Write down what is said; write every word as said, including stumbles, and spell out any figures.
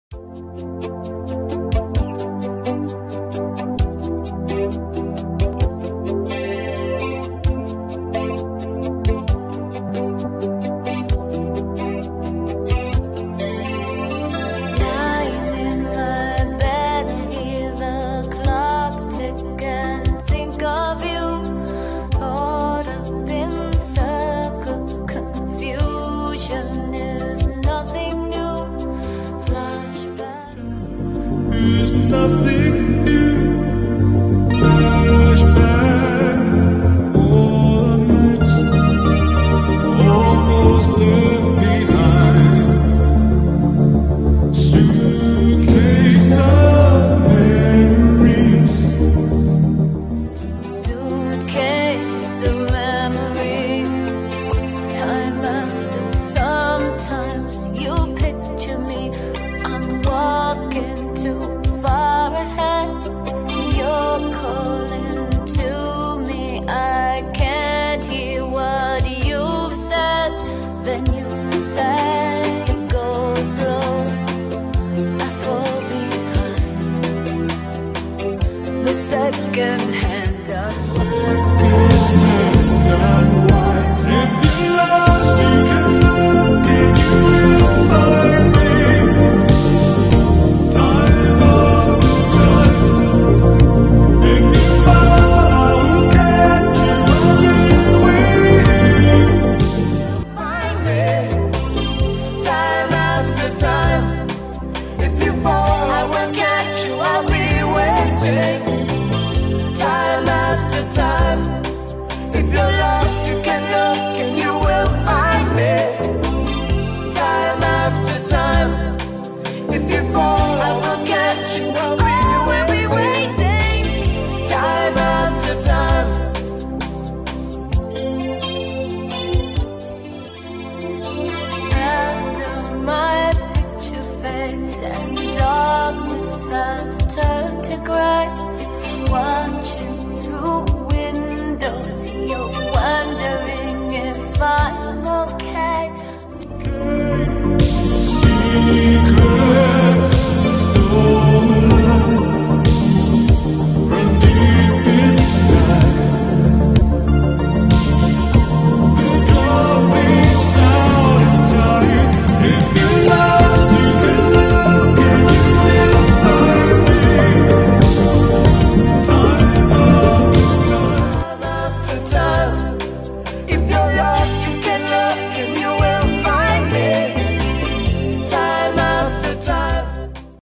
Nothing new. Flashback, all nights almost left behind. Suitcase of memories. Suitcase of memories. Time after, sometimes you picture me. I'm walking too far ahead, you're calling to me. I can't hear what you've said. Then you say it goes slow. I fall behind. The second hand Unwinds. If you're lost, you can look and you will find me. Time after time. If you fall, I will catch you. I'll be waiting. Find me time after time. If you fall, I will catch you. I'll be waiting. Time after time. If you're lost, you can look and you will find me. Time after time. If you fall,